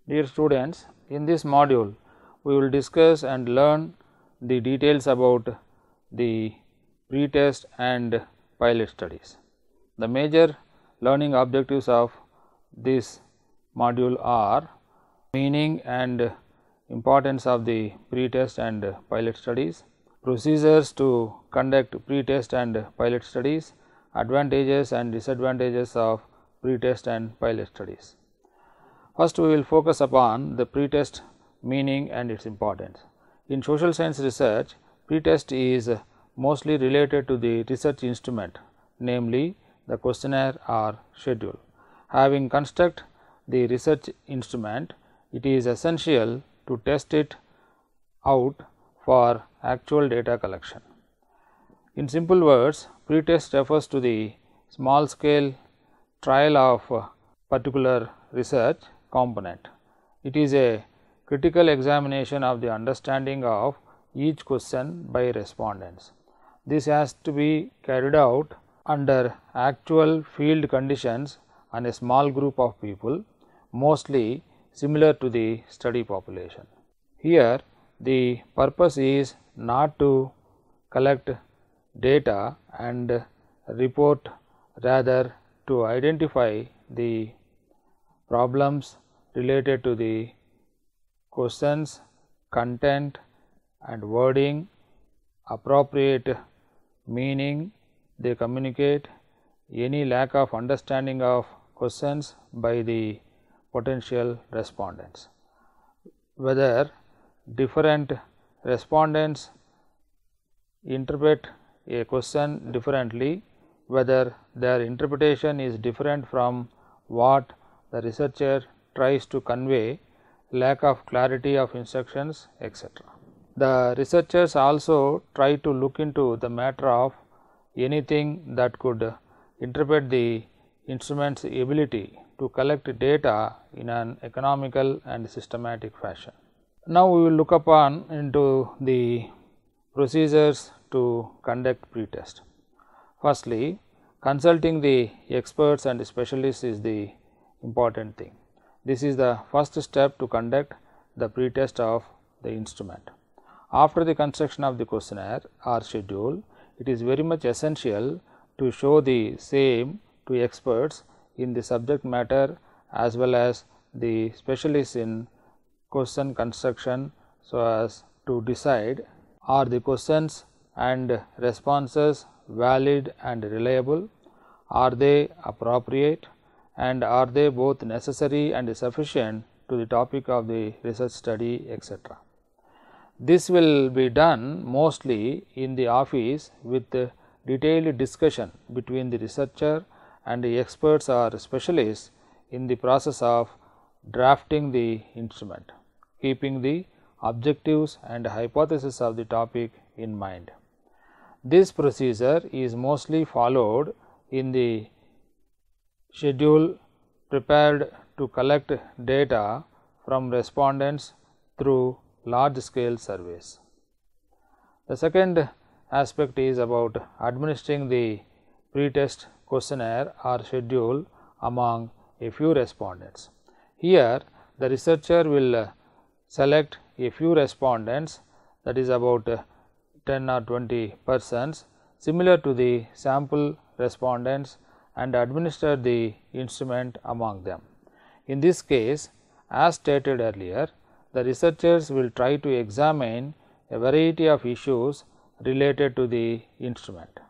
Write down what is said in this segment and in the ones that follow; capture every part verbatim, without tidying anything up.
Dear students, in this module we will discuss and learn the details about the pre-test and pilot studies. The major learning objectives of this module are meaning and importance of the pre-test and pilot studies, procedures to conduct pre-test and pilot studies, advantages and disadvantages of pre-test and pilot studies. First, we will focus upon the pre-test meaning and its importance. In social science research, pre-test is mostly related to the research instrument, namely the questionnaire or schedule. Having construct the research instrument, it is essential to test it out for actual data collection. In simple words, pre-test refers to the small scale trial of a particular research component. It is a critical examination of the understanding of each question by respondents. This has to be carried out under actual field conditions on a small group of people, mostly similar to the study population. Here, the purpose is not to collect data and report, rather to identify the problems related to the questions, content and wording, appropriate meaning they communicate, any lack of understanding of questions by the potential respondents, whether different respondents interpret a question differently, whether their interpretation is different from what the researcher tries to convey, lack of clarity of instructions, et cetera. The researchers also try to look into the matter of anything that could interpret the instrument's ability to collect data in an economical and systematic fashion. Now, we will look upon into the procedures to conduct pre-test. Firstly, consulting the experts and specialists is the important thing. This is the first step to conduct the pre-test of the instrument. After the construction of the questionnaire or schedule, it is very much essential to show the same to experts in the subject matter as well as the specialists in question construction, so as to decide are the questions and responses valid and reliable, are they appropriate, and are they both necessary and sufficient to the topic of the research study, et cetera. This will be done mostly in the office with detailed discussion between the researcher and the experts or specialists in the process of drafting the instrument, keeping the objectives and hypothesis of the topic in mind. This procedure is mostly followed in the schedule prepared to collect data from respondents through large scale surveys. The second aspect is about administering the pre-test questionnaire or schedule among a few respondents. Here, the researcher will select a few respondents, that is about ten or twenty persons similar to the sample respondents, and administer the instrument among them. In this case, as stated earlier, the researchers will try to examine a variety of issues related to the instrument.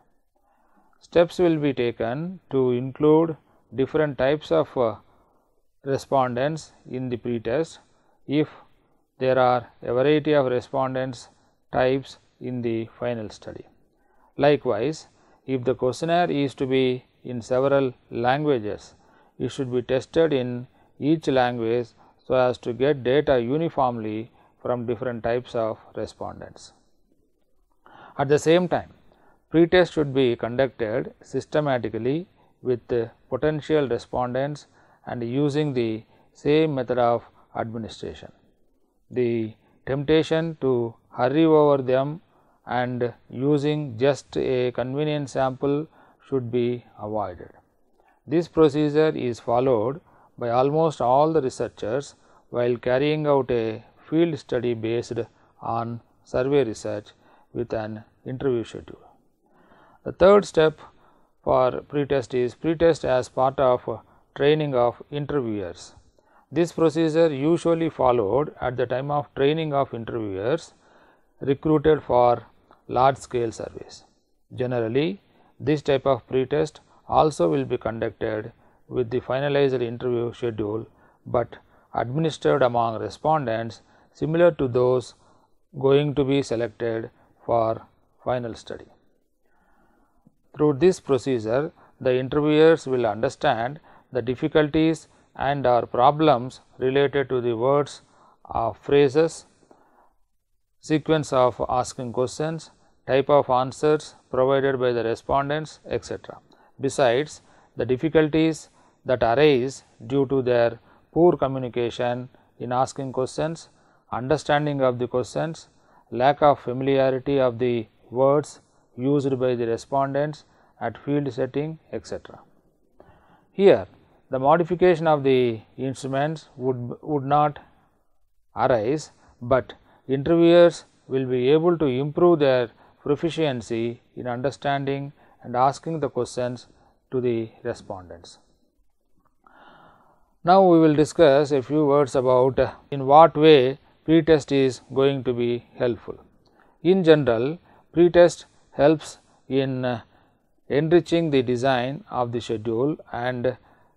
Steps will be taken to include different types of uh, respondents in the pre-test if there are a variety of respondents types in the final study. Likewise, if the questionnaire is to be in several languages, it should be tested in each language so as to get data uniformly from different types of respondents. At the same time, pre-test should be conducted systematically with the potential respondents and using the same method of administration. The temptation to hurry over them and using just a convenient sample should be avoided. This procedure is followed by almost all the researchers while carrying out a field study based on survey research with an interview schedule. The third step for pretest is pretest as part of training of interviewers. This procedure usually followed at the time of training of interviewers recruited for large scale surveys. Generally, this type of pretest also will be conducted with the finalized interview schedule, but administered among respondents similar to those going to be selected for final study. Through this procedure, the interviewers will understand the difficulties and or problems related to the words or phrases, sequence of asking questions, type of answers provided by the respondents, et cetera. Besides, the difficulties that arise due to their poor communication in asking questions, understanding of the questions, lack of familiarity of the words used by the respondents at field setting, et cetera. Here, the modification of the instruments would, would not arise, but interviewers will be able to improve their proficiency in understanding and asking the questions to the respondents. Now, we will discuss a few words about uh, in what way pretest is going to be helpful. In general, pretest helps in uh, enriching the design of the schedule and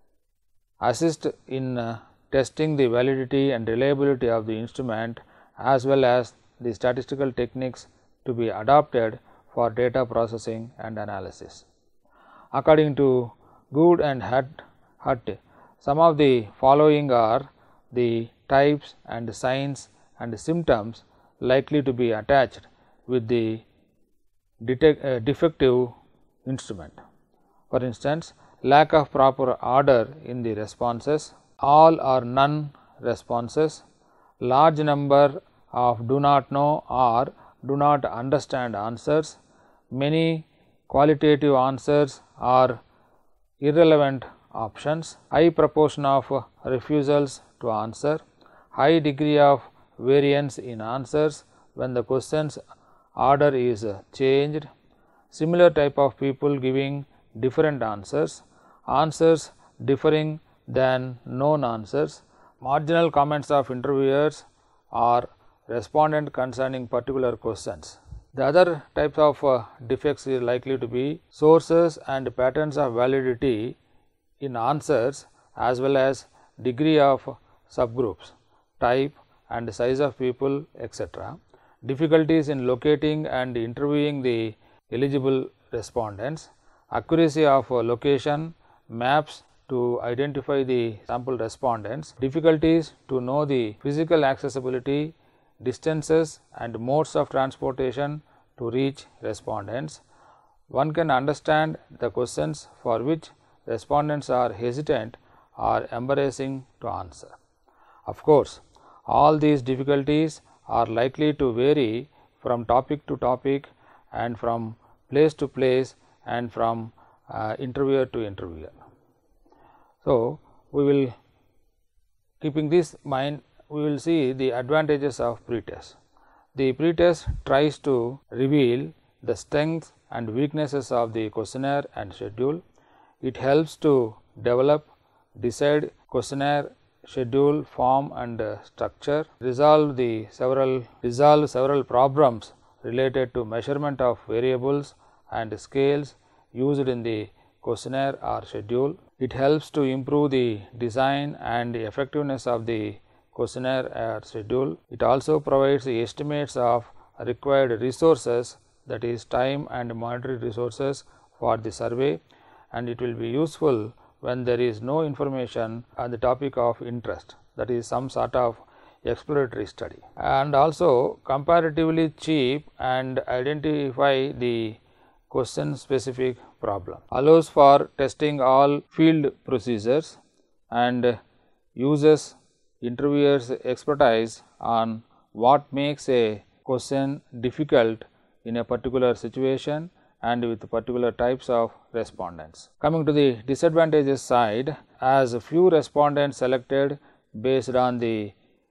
assist in uh, testing the validity and reliability of the instrument, as well as the statistical techniques to be adopted for data processing and analysis. According to Good and Hutt, some of the following are the types and signs and symptoms likely to be attached with the detect, uh, defective instrument. For instance, lack of proper order in the responses, all or none responses, large number of do not know or do not understand answers, many qualitative answers or irrelevant options, high proportion of refusals to answer, high degree of variance in answers when the question's order is changed, similar type of people giving different answers, answers differing than known answers, marginal comments of interviewers or respondent concerning particular questions. The other types of uh, defects is likely to be sources and patterns of validity in answers, as well as degree of subgroups, type and size of people, et cetera. Difficulties in locating and interviewing the eligible respondents, accuracy of uh, location, maps to identify the sample respondents, difficulties to know the physical accessibility, distances and modes of transportation to reach respondents. One can understand the questions for which respondents are hesitant or embarrassing to answer. Of course, all these difficulties are likely to vary from topic to topic and from place to place and from uh, interviewer to interviewer. So, we will keeping this in mind, we will see the advantages of pretest. The pretest tries to reveal the strengths and weaknesses of the questionnaire and schedule. It helps to develop, decide questionnaire, schedule, form and uh, structure, resolve the several resolve several problems related to measurement of variables and scales used in the questionnaire or schedule. It helps to improve the design and the effectiveness of the questionnaire or schedule. It also provides the estimates of required resources, that is time and monetary resources for the survey, and it will be useful when there is no information on the topic of interest, that is some sort of exploratory study, and also comparatively cheap and identify the question specific problem, allows for testing all field procedures and uses interviewers expertise on what makes a question difficult in a particular situation and with particular types of respondents. Coming to the disadvantages side, as few respondents selected based on the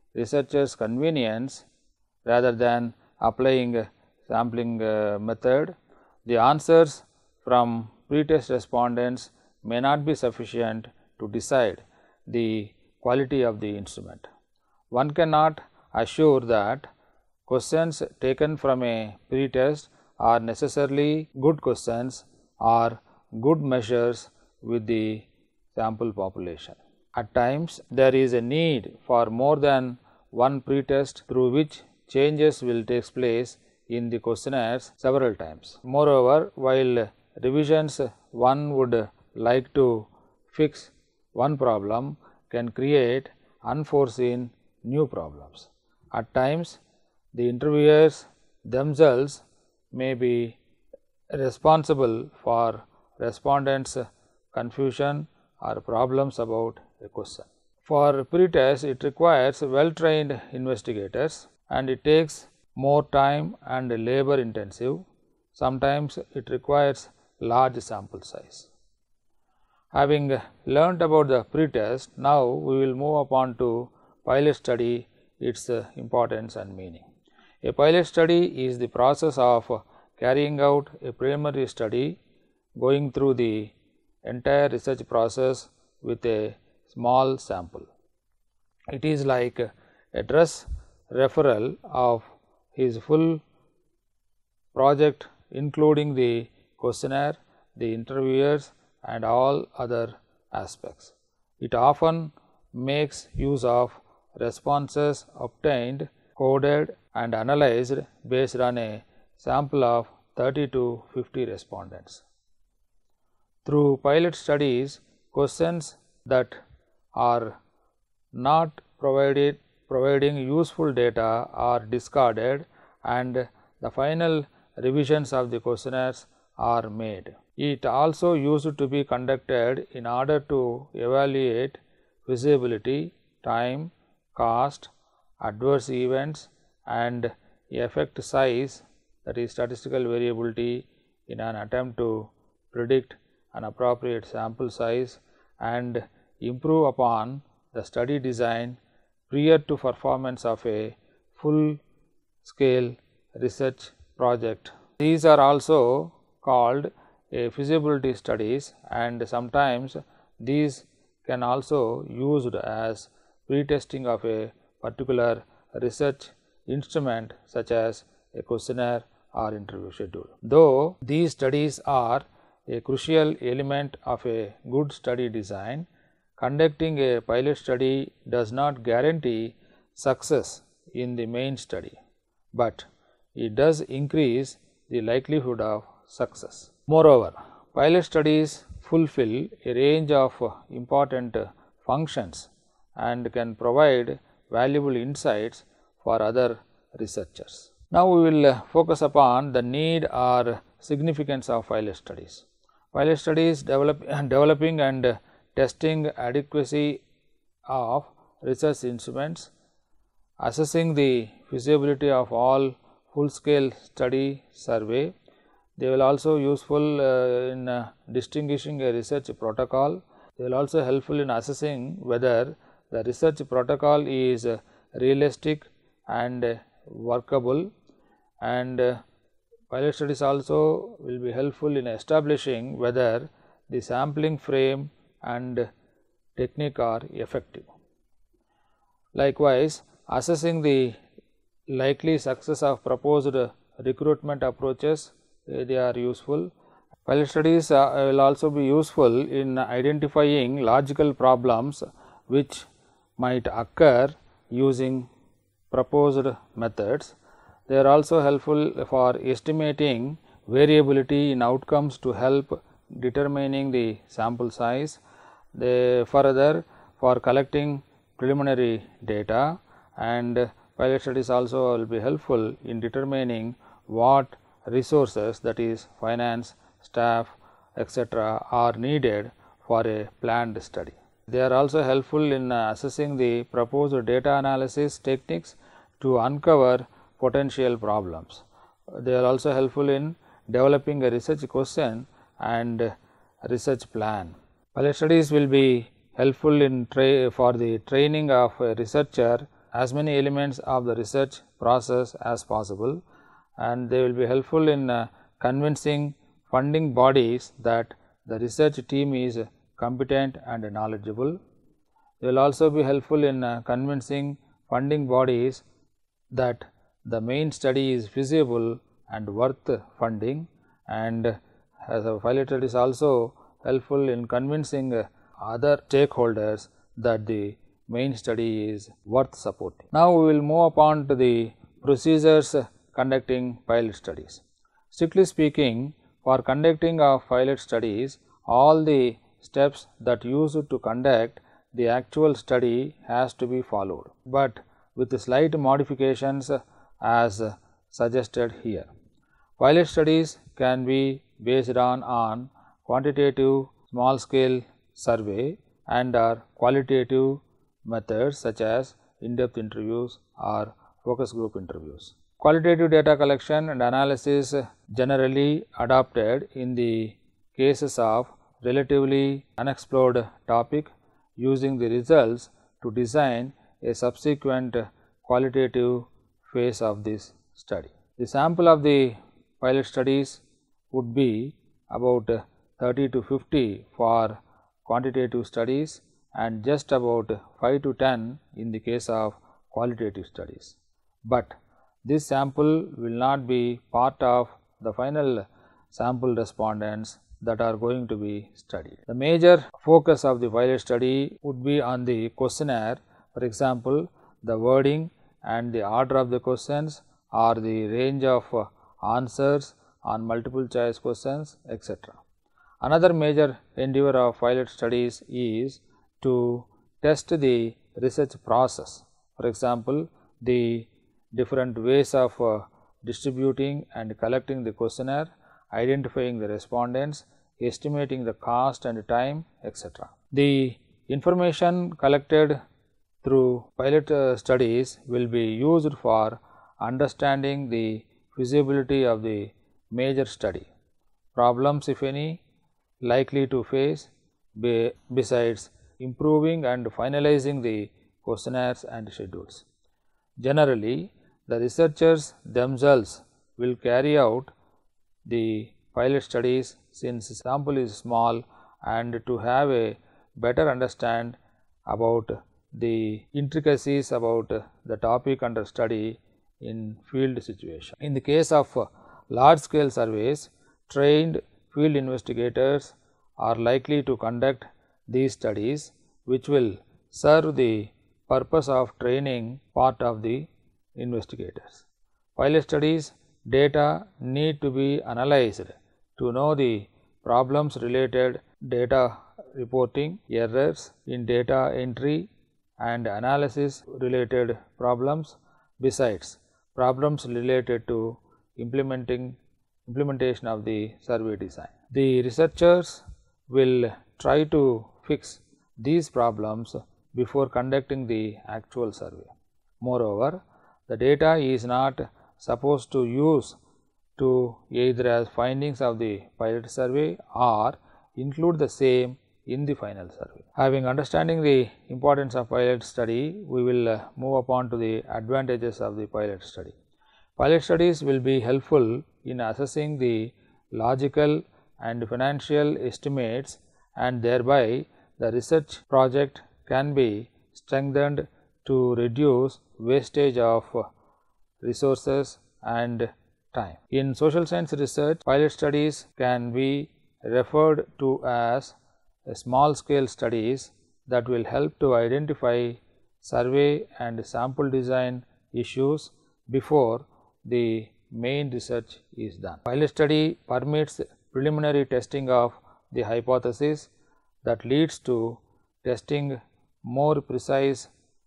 researchers' convenience rather than applying a sampling uh, method, the answers from pre-test respondents may not be sufficient to decide the quality of the instrument. One cannot assure that questions taken from a pre-test are necessarily good questions or good measures with the sample population. At times, there is a need for more than one pre-test through which changes will take place in the questionnaires several times. Moreover, while revisions one would like to fix one problem can create unforeseen new problems. At times, the interviewers themselves may be responsible for respondents' confusion or problems about a question. For pre-test, it requires well-trained investigators and it takes more time and labor intensive. Sometimes it requires large sample size. Having learnt about the pre-test, now we will move upon to pilot study, its importance and meaning. A pilot study is the process of carrying out a preliminary study, going through the entire research process with a small sample. It is like a dress referral of his full project, including the questionnaire, the interviewers and all other aspects. It often makes use of responses obtained, coded and analyzed based on a sample of thirty to fifty respondents. Through pilot studies, questions that are not provided providing useful data are discarded and the final revisions of the questionnaires are made. It also used to be conducted in order to evaluate feasibility, time, cost, adverse events and effect size, that is statistical variability, in an attempt to predict an appropriate sample size and improve upon the study design prior to performance of a full scale research project. These are also called a feasibility studies and sometimes these can also used as pre-testing of a particular research instrument such as a questionnaire or interview schedule. Though these studies are a crucial element of a good study design, conducting a pilot study does not guarantee success in the main study, but it does increase the likelihood of success. Moreover, pilot studies fulfill a range of important functions and can provide valuable insights for other researchers. Now, we will focus upon the need or significance of pilot studies. Pilot studies develop, developing and testing adequacy of research instruments, assessing the feasibility of all full scale study survey. They will also useful uh, in uh, distinguishing a research protocol. They will also helpful in assessing whether the research protocol is uh, realistic and uh, workable, and uh, pilot studies also will be helpful in establishing whether the sampling frame and technique are effective. Likewise, assessing the likely success of proposed recruitment approaches, they are useful. Pilot studies uh, will also be useful in identifying logical problems which might occur using proposed methods. They are also helpful for estimating variability in outcomes to help determining the sample size. They further for collecting preliminary data, and pilot studies also will be helpful in determining what resources, that is finance, staff, et cetera are needed for a planned study. They are also helpful in assessing the proposed data analysis techniques to uncover potential problems. They are also helpful in developing a research question and research plan. Pilot studies will be helpful in tra for the training of a researcher as many elements of the research process as possible, and they will be helpful in uh, convincing funding bodies that the research team is competent and knowledgeable. They will also be helpful in uh, convincing funding bodies that the main study is feasible and worth funding, and as a pilot study is also helpful in convincing uh, other stakeholders that the main study is worth supporting. Now, we will move upon to the procedures conducting pilot studies. Strictly speaking, for conducting of pilot studies, all the steps that used to conduct the actual study has to be followed, but with slight modifications as suggested here. Pilot studies can be based on, on quantitative small scale survey and or qualitative methods such as in-depth interviews or focus group interviews. Qualitative data collection and analysis generally adopted in the cases of relatively unexplored topic, using the results to design a subsequent qualitative phase of this study. The sample of the pilot studies would be about thirty to fifty for quantitative studies and just about five to ten in the case of qualitative studies. But this sample will not be part of the final sample respondents that are going to be studied. The major focus of the pilot study would be on the questionnaire, for example, the wording and the order of the questions or the range of answers on multiple choice questions, et cetera. Another major endeavor of pilot studies is to test the research process. For example, the different ways of uh, distributing and collecting the questionnaire, identifying the respondents, estimating the cost and time, et cetera. The information collected through pilot uh, studies will be used for understanding the feasibility of the major study, problems if any likely to face, be, besides improving and finalizing the questionnaires and schedules. Generally, the researchers themselves will carry out the pilot studies since sample is small and to have a better understand about the intricacies about the topic under study in field situation. In the case of large scale surveys, trained field investigators are likely to conduct these studies, which will serve the purpose of training part of the investigators. Pilot studies data need to be analyzed to know the problems related data reporting, errors in data entry and analysis related problems, besides problems related to implementing implementation of the survey design. The researchers will try to fix these problems before conducting the actual survey. Moreover, the data is not supposed to use to either as findings of the pilot survey or include the same in the final survey. Having understanding the importance of pilot study, we will uh, move upon to the advantages of the pilot study. Pilot studies will be helpful in assessing the logical and financial estimates, and thereby the research project can be strengthened to reduce wastage of resources and time. In social science research, pilot studies can be referred to as small scale studies that will help to identify survey and sample design issues before the main research is done. Pilot study permits preliminary testing of the hypothesis that leads to testing more precise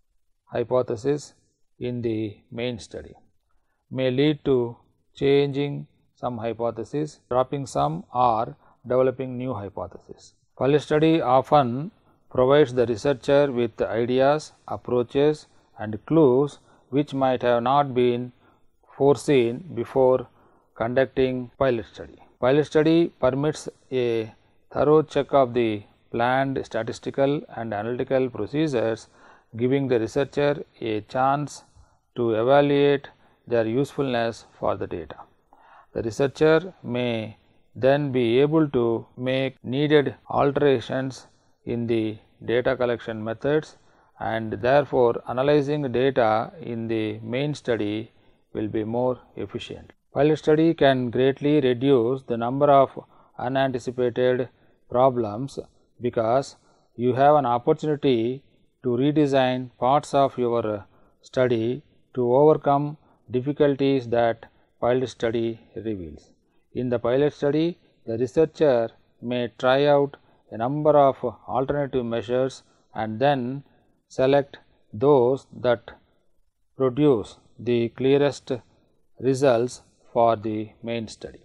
hypothesis in the main study, may lead to changing some hypothesis, dropping some or developing new hypothesis. Pilot study often provides the researcher with ideas, approaches and clues which might have not been foreseen before conducting pilot study. Pilot study permits a thorough check of the planned statistical and analytical procedures giving the researcher a chance to evaluate their usefulness for the data. The researcher may then be able to make needed alterations in the data collection methods, and therefore, analyzing data in the main study will be more efficient. Pilot study can greatly reduce the number of unanticipated problems because you have an opportunity to redesign parts of your study to overcome difficulties that pilot study reveals. In the pilot study, the researcher may try out a number of alternative measures and then select those that produce the clearest results for the main study.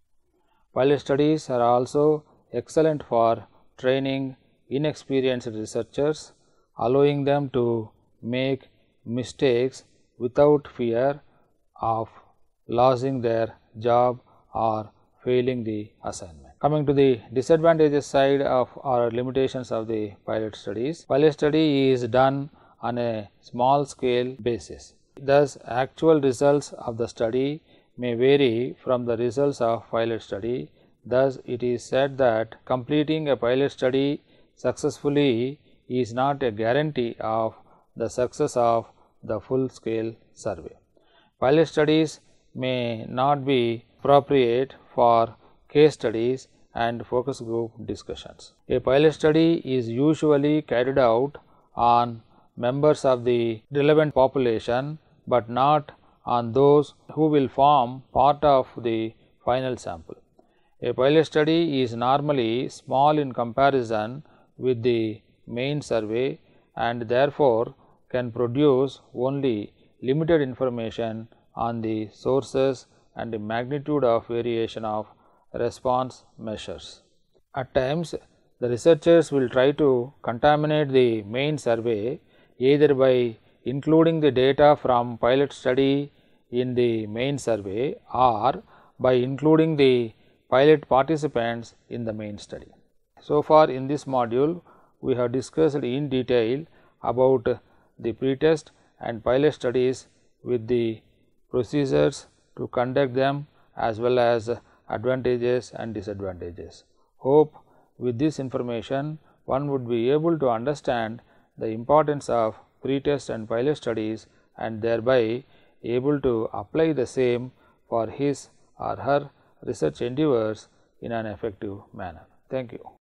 Pilot studies are also excellent for training inexperienced researchers, allowing them to make mistakes without fear of losing their job or failing the assignment. Coming to the disadvantages side of or limitations of the pilot studies, pilot study is done on a small scale basis. Thus, actual results of the study may vary from the results of pilot study. Thus, it is said that completing a pilot study successfully is not a guarantee of the success of the full scale survey. Pilot studies may not be appropriate for case studies and focus group discussions. A pilot study is usually carried out on members of the relevant population, but not on those who will form part of the final sample. A pilot study is normally small in comparison with the main survey and therefore can produce only limited information on the sources and the magnitude of variation of response measures. At times, the researchers will try to contaminate the main survey either by including the data from pilot study in the main survey or by including the pilot participants in the main study. So far in this module, we have discussed in detail about the pretest and pilot studies with the procedures to conduct them as well as advantages and disadvantages. Hope with this information one would be able to understand the importance of pretest and pilot studies and thereby able to apply the same for his or her research endeavors in an effective manner. Thank you.